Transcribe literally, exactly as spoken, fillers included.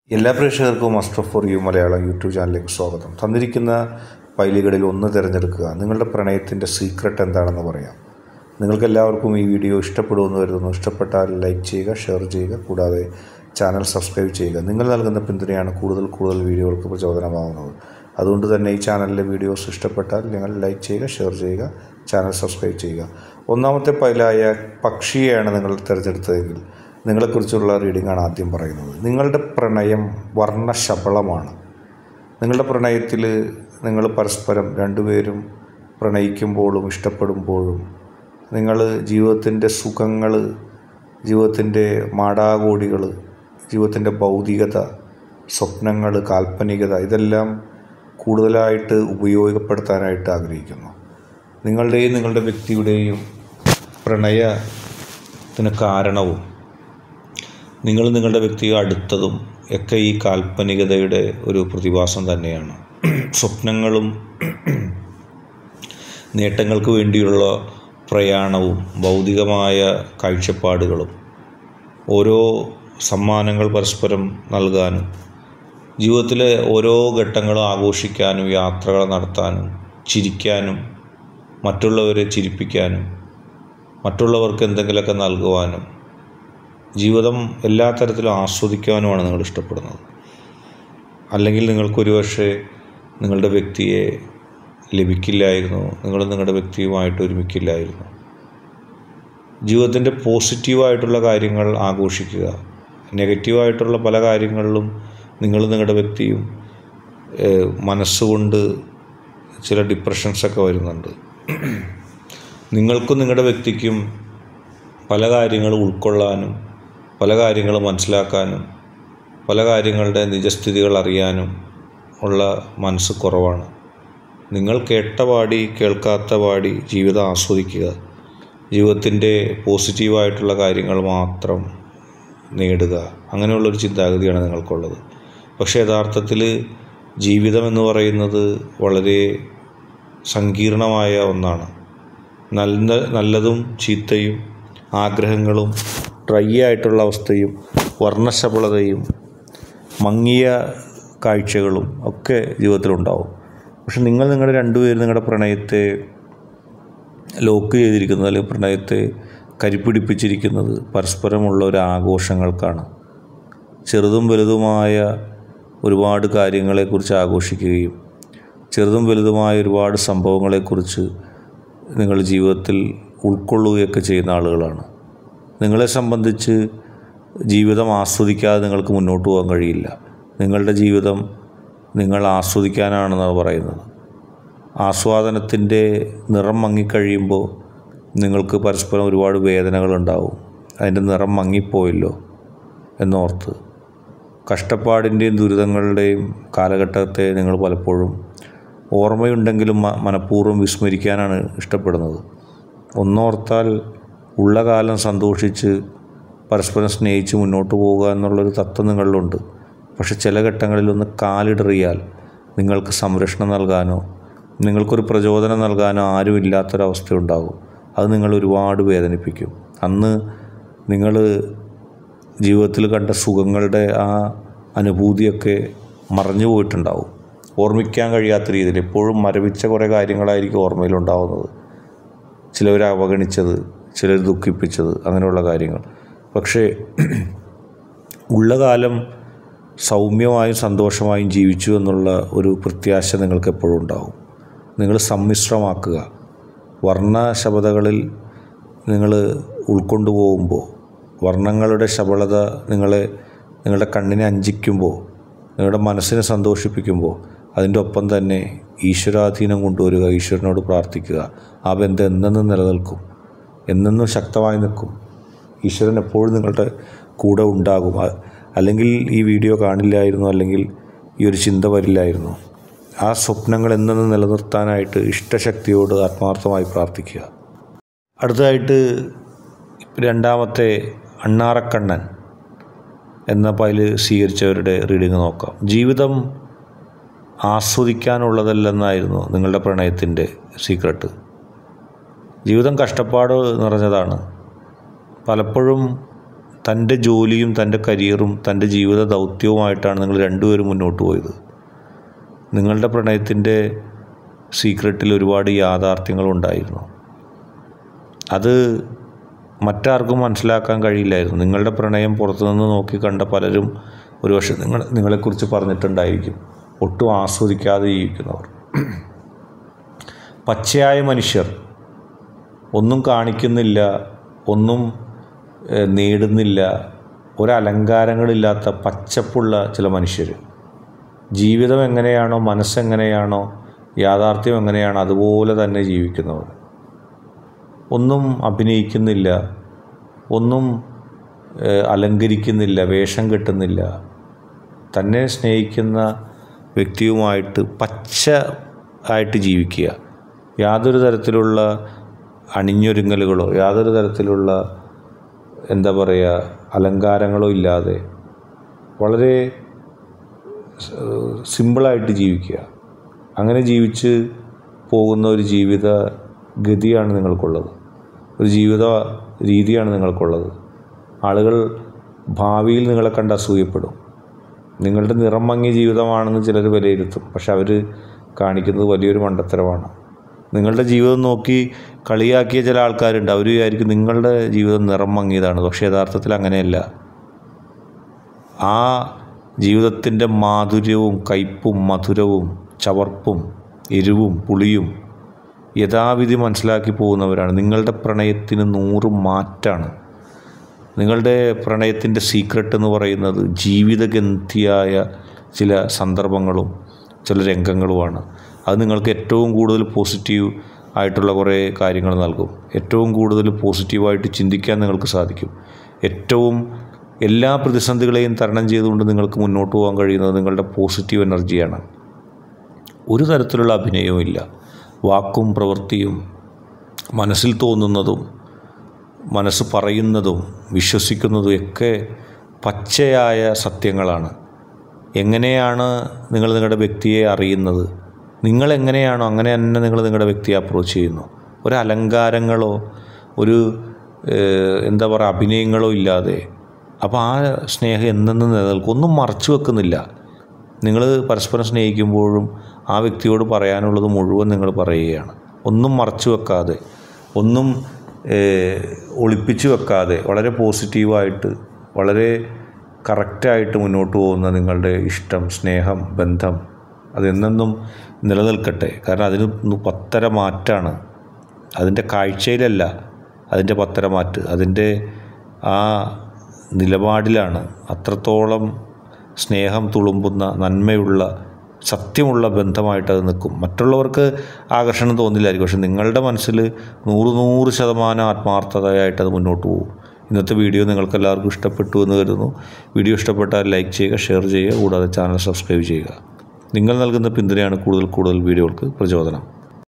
എല്ലാ പ്രേക്ഷകർക്കും master for you Malayalam YouTube ചാനലിലേക്ക് സ്വാഗതം. തന്നിരിക്കുന്ന ഫയലുകളിൽ ഒന്ന് തിരഞ്ഞെടുക്കുക. നിങ്ങളുടെ പ്രണയത്തിൻ്റെ സീക്രട്ട് എന്താണെന്ന് പറയാം. നിങ്ങൾക്കെല്ലാവർക്കും ഈ വീഡിയോ ഇഷ്ടപ്പെടുമെന്ന് കരുതുന്നു. ഇഷ്ടപ്പെട്ടാൽ ലൈക്ക് ചെയ്യുക, ഷെയർ ചെയ്യുക, കൂടാതെ ചാനൽ സബ്സ്ക്രൈബ് ചെയ്യുക. നിങ്ങൾ നൽകുന്ന പിന്തുണയാണ് കൂടുതൽ കൂടുതൽ വീഡിയോകൾക്ക് പ്രചോദനമാകുന്നത്. അതുകൊണ്ട് തന്നെ ഈ ചാനലിലെ വീഡിയോസ് ഇഷ്ടപ്പെട്ടാൽ നിങ്ങൾ ലൈക്ക് ചെയ്യുക, ഷെയർ ചെയ്യുക, ചാനൽ സബ്സ്ക്രൈബ് ചെയ്യുക. ഒന്നാമത്തെ ഫയലായ പക്ഷിയെയാണ് നിങ്ങൾ തിരഞ്ഞെടുത്തതെങ്കിൽ നിങ്ങളെക്കുറിച്ചുള്ള റീഡിങ്ങാണ് ആദ്യം പറയുന്നത്. നിങ്ങളുടെ പ്രണയം വർണ്ണശബളമാണ്. നിങ്ങളുടെ പ്രണയത്തിൽ നിങ്ങൾ പരസ്പരം രണ്ടുപേരും പ്രണയിക്കുമ്പോഴും ഇഷ്ടപ്പെടുമ്പോഴും നിങ്ങൾ ജീവിതത്തിൻ്റെ സുഖങ്ങൾ, ജീവിതത്തിൻ്റെ മാടാകോടികൾ, ജീവിതത്തിൻ്റെ ഭൗതികത, സ്വപ്നങ്ങൾ, കാൽപ്പനികത ഇതെല്ലാം കൂടുതലായിട്ട് ഉപയോഗപ്പെടുത്താനായിട്ട് ആഗ്രഹിക്കുന്നു. നിങ്ങളുടെയും നിങ്ങളുടെ വ്യക്തിയുടെയും പ്രണയത്തിന് കാരണവും നിങ്ങൾ നിങ്ങളുടെ വ്യക്തിയെ അടുത്തതും ഒക്കെ ഈ കാൽപ്പനികതയുടെ ഒരു പ്രതിഭാസം തന്നെയാണ്. സ്വപ്നങ്ങളും നേട്ടങ്ങൾക്ക് വേണ്ടിയുള്ള പ്രയാണവും ഭൗതികമായ കാഴ്ചപ്പാടുകളും ഓരോ സമ്മാനങ്ങൾ പരസ്പരം നൽകാനും ജീവിതത്തിലെ ഓരോ ഘട്ടങ്ങളും ആഘോഷിക്കാനും യാത്രകൾ നടത്താനും ചിരിക്കാനും മറ്റുള്ളവരെ ചിരിപ്പിക്കാനും മറ്റുള്ളവർക്ക് എന്തെങ്കിലുമൊക്കെ നൽകുവാനും ജീവിതം എല്ലാ തരത്തിലും ആസ്വദിക്കാനുമാണ് നിങ്ങൾ ഇഷ്ടപ്പെടുന്നത്. അല്ലെങ്കിൽ നിങ്ങൾക്കൊരു പക്ഷേ നിങ്ങളുടെ വ്യക്തിയെ ലഭിക്കില്ലായിരുന്നു, നിങ്ങൾ നിങ്ങളുടെ വ്യക്തിയുമായിട്ട് ഒരുമിക്കില്ലായിരുന്നു. ജീവിതത്തിൻ്റെ പോസിറ്റീവായിട്ടുള്ള കാര്യങ്ങൾ ആഘോഷിക്കുക. നെഗറ്റീവായിട്ടുള്ള പല കാര്യങ്ങളിലും നിങ്ങൾ നിങ്ങളുടെ വ്യക്തിയും മനസ്സുകൊണ്ട് ചില ഡിപ്രഷൻസൊക്കെ വരുന്നുണ്ട്. നിങ്ങൾക്കും നിങ്ങളുടെ വ്യക്തിക്കും പല കാര്യങ്ങളും ഉൾക്കൊള്ളാനും പല കാര്യങ്ങൾ മനസ്സിലാക്കാനും പല കാര്യങ്ങളുടെ നിജസ്ഥിതികൾ അറിയാനും ഉള്ള മനസ്സ് കുറവാണ്. നിങ്ങൾ കേട്ട പാടി കേൾക്കാത്ത പാടി ജീവിതം ആസ്വദിക്കുക. ജീവിതത്തിൻ്റെ പോസിറ്റീവായിട്ടുള്ള കാര്യങ്ങൾ മാത്രം നേടുക. അങ്ങനെയുള്ളൊരു ചിന്താഗതിയാണ് നിങ്ങൾക്കുള്ളത്. പക്ഷേ യഥാർത്ഥത്തിൽ ജീവിതം എന്ന് പറയുന്നത് വളരെ സങ്കീർണമായ ഒന്നാണ്. നല്ല നല്ലതും ചീത്തയും ആഗ്രഹങ്ങളും ഡ്രൈ ആയിട്ടുള്ള അവസ്ഥയും വർണ്ണശബളതയും മങ്ങിയ കാഴ്ചകളും ഒക്കെ ജീവിതത്തിലുണ്ടാവും. പക്ഷെ നിങ്ങൾ നിങ്ങളുടെ രണ്ടുപേരും നിങ്ങളുടെ പ്രണയത്തെ ലോക്ക് ചെയ്തിരിക്കുന്നത് അല്ലെങ്കിൽ പ്രണയത്തെ കരിപ്പിടിപ്പിച്ചിരിക്കുന്നത് പരസ്പരമുള്ള ഒരു ആഘോഷങ്ങൾക്കാണ്. ചെറുതും വലുതുമായ ഒരുപാട് കാര്യങ്ങളെക്കുറിച്ച് ആഘോഷിക്കുകയും ചെറുതും വലുതുമായ ഒരുപാട് സംഭവങ്ങളെക്കുറിച്ച് നിങ്ങൾ ജീവിതത്തിൽ ഉൾക്കൊള്ളുകയൊക്കെ ചെയ്യുന്ന ആളുകളാണ്. നിങ്ങളെ സംബന്ധിച്ച് ജീവിതം ആസ്വദിക്കാതെ നിങ്ങൾക്ക് മുന്നോട്ട് പോകാൻ കഴിയില്ല. നിങ്ങളുടെ ജീവിതം നിങ്ങൾ ആസ്വദിക്കാനാണെന്നാണ് പറയുന്നത്. ആസ്വാദനത്തിൻ്റെ നിറം മങ്ങിക്കഴിയുമ്പോൾ നിങ്ങൾക്ക് പരസ്പരം ഒരുപാട് വേദനകളുണ്ടാവും. അതിൻ്റെ നിറം മങ്ങിപ്പോയല്ലോ എന്നോർത്ത് കഷ്ടപ്പാടിൻ്റെയും ദുരിതങ്ങളുടെയും കാലഘട്ടത്തെ നിങ്ങൾ പലപ്പോഴും ഓർമ്മയുണ്ടെങ്കിലും മനഃപൂർവ്വം വിസ്മരിക്കാനാണ് ഇഷ്ടപ്പെടുന്നത്. ഒന്നോർത്താൽ ഉള്ള കാലം സന്തോഷിച്ച് പരസ്പരം സ്നേഹിച്ച് മുന്നോട്ട് പോവുക എന്നുള്ളൊരു തത്വം നിങ്ങളിലുണ്ട്. പക്ഷെ ചില ഘട്ടങ്ങളിലൊന്ന് കാലിടറിയാൽ നിങ്ങൾക്ക് സംരക്ഷണം നൽകാനോ നിങ്ങൾക്കൊരു പ്രചോദനം നൽകാനോ ആരുമില്ലാത്തൊരവസ്ഥയുണ്ടാകും. അത് നിങ്ങൾ ഒരുപാട് വേദനിപ്പിക്കും. അന്ന് നിങ്ങൾ ജീവിതത്തിൽ കണ്ട സുഖങ്ങളുടെ ആ അനുഭൂതിയൊക്കെ മറഞ്ഞു പോയിട്ടുണ്ടാവും. ഓർമ്മിക്കാൻ കഴിയാത്ത രീതിയിൽ എപ്പോഴും മരവിച്ച കുറേ കാര്യങ്ങളായിരിക്കും ഓർമ്മയിലുണ്ടാവുന്നത്. ചിലവർ അവഗണിച്ചത്, ചിലർ ദുഃഖിപ്പിച്ചത്, അങ്ങനെയുള്ള കാര്യങ്ങൾ. പക്ഷേ ഉള്ള കാലം സൗമ്യമായും സന്തോഷമായും ജീവിച്ചു എന്നുള്ള ഒരു പ്രത്യാശ നിങ്ങൾക്ക് എപ്പോഴും ഉണ്ടാവും. നിങ്ങൾ സമ്മിശ്രമാക്കുക. വർണ്ണശബദകളിൽ നിങ്ങൾ ഉൾക്കൊണ്ടു പോകുമ്പോൾ, വർണ്ണങ്ങളുടെ ശബളത നിങ്ങളെ നിങ്ങളുടെ കണ്ണിനെ അഞ്ചിക്കുമ്പോൾ, നിങ്ങളുടെ മനസ്സിനെ സന്തോഷിപ്പിക്കുമ്പോൾ അതിൻ്റെ ഒപ്പം തന്നെ ഈശ്വരാധീനം കൊണ്ടുവരിക. ഈശ്വരനോട് പ്രാർത്ഥിക്കുക. ആ ബന്ധം എന്നെന്നും നിലനിൽക്കും, എന്നെന്നും ശക്തമായി നിൽക്കും. ഈശ്വരൻ എപ്പോഴും നിങ്ങളുടെ കൂടെ ഉണ്ടാകും. അല്ലെങ്കിൽ ഈ വീഡിയോ കാണില്ലായിരുന്നു, അല്ലെങ്കിൽ ഈ ഒരു ചിന്ത വരില്ലായിരുന്നു. ആ സ്വപ്നങ്ങൾ എന്നെന്നും നിലനിർത്താനായിട്ട് ഇഷ്ടശക്തിയോട് ആത്മാർത്ഥമായി പ്രാർത്ഥിക്കുക. അടുത്തതായിട്ട് രണ്ടാമത്തെ അണ്ണാറക്കണ്ണൻ എന്ന ഫയൽ സ്വീകരിച്ചവരുടെ റീഡിങ് നോക്കാം. ജീവിതം ആസ്വദിക്കാനുള്ളതല്ലെന്നായിരുന്നു നിങ്ങളുടെ പ്രണയത്തിൻ്റെ സീക്രട്ട്. ജീവിതം കഷ്ടപ്പാട് നിറഞ്ഞതാണ്. പലപ്പോഴും തൻ്റെ ജോലിയും തൻ്റെ കരിയറും തൻ്റെ ജീവിത ദൗത്യവുമായിട്ടാണ് നിങ്ങൾ രണ്ടുപേരും മുന്നോട്ട് പോയത്. നിങ്ങളുടെ പ്രണയത്തിൻ്റെ സീക്രട്ടിൽ ഒരുപാട് യാഥാർത്ഥ്യങ്ങളുണ്ടായിരുന്നു. അത് മറ്റാർക്കും മനസ്സിലാക്കാൻ കഴിയില്ലായിരുന്നു. നിങ്ങളുടെ പ്രണയം പുറത്തുനിന്ന് നോക്കി കണ്ട പലരും ഒരുപക്ഷെ നിങ്ങൾ നിങ്ങളെക്കുറിച്ച് പറഞ്ഞിട്ടുണ്ടായിരിക്കും, ഒട്ടും ആസ്വദിക്കാതെ ജീവിക്കുന്നവർ. പച്ചയായ മനുഷ്യർ, ഒന്നും കാണിക്കുന്നില്ല, ഒന്നും നേടുന്നില്ല, ഒരലങ്കാരങ്ങളില്ലാത്ത പച്ചപ്പുള്ള ചില മനുഷ്യർ. ജീവിതം എങ്ങനെയാണോ, മനസ്സെങ്ങനെയാണോ, യാഥാർത്ഥ്യം എങ്ങനെയാണോ അതുപോലെ തന്നെ ജീവിക്കുന്നവർ. ഒന്നും അഭിനയിക്കുന്നില്ല, ഒന്നും അലങ്കരിക്കുന്നില്ല, വേഷം കെട്ടുന്നില്ല. തന്നെ സ്നേഹിക്കുന്ന വ്യക്തിയുമായിട്ട് പച്ച ആയിട്ട് ജീവിക്കുക. യാതൊരു തരത്തിലുള്ള അണിഞ്ഞൊരുങ്ങലുകളോ യാതൊരു തരത്തിലുള്ള എന്താ പറയുക അലങ്കാരങ്ങളോ ഇല്ലാതെ വളരെ സിമ്പിളായിട്ട് ജീവിക്കുക. അങ്ങനെ ജീവിച്ച് പോകുന്ന ഒരു ജീവിത ഗതിയാണ് നിങ്ങൾക്കുള്ളത്, ഒരു ജീവിത രീതിയാണ് നിങ്ങൾക്കുള്ളത്. ആളുകൾ ഭാവിയിൽ നിങ്ങളെ കണ്ട് അസൂയപ്പെടും. നിങ്ങളുടെ നിറം മങ്ങിയ ജീവിതമാണെന്ന് ചിലർ വിലയിരുത്തും, പക്ഷെ അവർ കാണിക്കുന്നത് വലിയൊരു മണ്ടത്തരമാണ്. നിങ്ങളുടെ ജീവിതം നോക്കി കളിയാക്കിയ ചില ആൾക്കാരുണ്ട്. അവർ വിചാരിക്കും നിങ്ങളുടെ ജീവിതം നിറം മങ്ങിയതാണ്, പക്ഷേ യഥാർത്ഥത്തിൽ അങ്ങനെയല്ല. ആ ജീവിതത്തിൻ്റെ മാധുര്യവും കയ്പും മധുരവും ചവർപ്പും എരിവും പുളിയും യഥാവിധി മനസ്സിലാക്കി പോകുന്നവരാണ്. നിങ്ങളുടെ പ്രണയത്തിന് നൂറ് മാറ്റാണ്. നിങ്ങളുടെ പ്രണയത്തിൻ്റെ സീക്രട്ട് എന്ന് പറയുന്നത് ജീവിതഗന്ധിയായ ചില സന്ദർഭങ്ങളും ചില രംഗങ്ങളുമാണ്. അത് നിങ്ങൾക്ക് ഏറ്റവും കൂടുതൽ പോസിറ്റീവ് ആയിട്ടുള്ള കുറേ കാര്യങ്ങൾ നൽകും. ഏറ്റവും കൂടുതൽ പോസിറ്റീവായിട്ട് ചിന്തിക്കാൻ നിങ്ങൾക്ക് സാധിക്കും. ഏറ്റവും എല്ലാ പ്രതിസന്ധികളെയും തരണം ചെയ്തുകൊണ്ട് നിങ്ങൾക്ക് മുന്നോട്ട് പോകാൻ കഴിയുന്നത് നിങ്ങളുടെ പോസിറ്റീവ് എനർജിയാണ്. ഒരു തരത്തിലുള്ള അഭിനയവും ഇല്ല. വാക്കും പ്രവൃത്തിയും മനസ്സിൽ തോന്നുന്നതും മനസ്സ് പറയുന്നതും വിശ്വസിക്കുന്നതും ഒക്കെ പച്ചയായ സത്യങ്ങളാണ്. എങ്ങനെയാണ് നിങ്ങൾ നിങ്ങളുടെ വ്യക്തിയെ അറിയുന്നത്, നിങ്ങളെങ്ങനെയാണോ അങ്ങനെ തന്നെ നിങ്ങൾ നിങ്ങളുടെ വ്യക്തിയെ അപ്രോച്ച് ചെയ്യുന്നു. ഒരു അലങ്കാരങ്ങളോ ഒരു എന്താ പറയുക അഭിനയങ്ങളോ ഇല്ലാതെ. അപ്പോൾ ആ സ്നേഹം എന്നെന്നും നിലനിൽക്കും. ഒന്നും മറച്ചു വെക്കുന്നില്ല. നിങ്ങൾ പരസ്പരം സ്നേഹിക്കുമ്പോഴും ആ വ്യക്തിയോട് പറയാനുള്ളത് മുഴുവൻ നിങ്ങൾ പറയുകയാണ്. ഒന്നും മറച്ചു വെക്കാതെ, ഒന്നും ഒളിപ്പിച്ചു വെക്കാതെ, വളരെ പോസിറ്റീവായിട്ട് വളരെ കറക്റ്റായിട്ട് മുന്നോട്ട് പോകുന്ന നിങ്ങളുടെ ഇഷ്ടം, സ്നേഹം, ബന്ധം അതെന്നെന്നും നിലനിൽക്കട്ടെ. കാരണം അതിന് പത്തര മാറ്റാണ്. അതിൻ്റെ കാഴ്ചയിലല്ല അതിൻ്റെ പത്തര മാറ്റ്, അതിൻ്റെ ആ നിലപാടിലാണ്. അത്രത്തോളം സ്നേഹം തുളുമ്പുന്ന നന്മയുള്ള സത്യമുള്ള ബന്ധമായിട്ട് അത് നിൽക്കും. മറ്റുള്ളവർക്ക് ആകർഷണം തോന്നില്ലായിരിക്കും, പക്ഷെ നിങ്ങളുടെ മനസ്സിൽ നൂറ് നൂറ് ശതമാനം ആത്മാർത്ഥതയായിട്ട് അത് മുന്നോട്ട് പോകും. ഇന്നത്തെ വീഡിയോ നിങ്ങൾക്ക് എല്ലാവർക്കും ഇഷ്ടപ്പെട്ടു എന്ന് കരുതുന്നു. വീഡിയോ ഇഷ്ടപ്പെട്ടാൽ ലൈക്ക് ചെയ്യുക, ഷെയർ ചെയ്യുക, കൂടാതെ ചാനൽ സബ്സ്ക്രൈബ് ചെയ്യുക. നിങ്ങൾ നൽകുന്ന പിന്തുണയാണ് കൂടുതൽ കൂടുതൽ വീഡിയോകൾക്ക് പ്രചോദനം.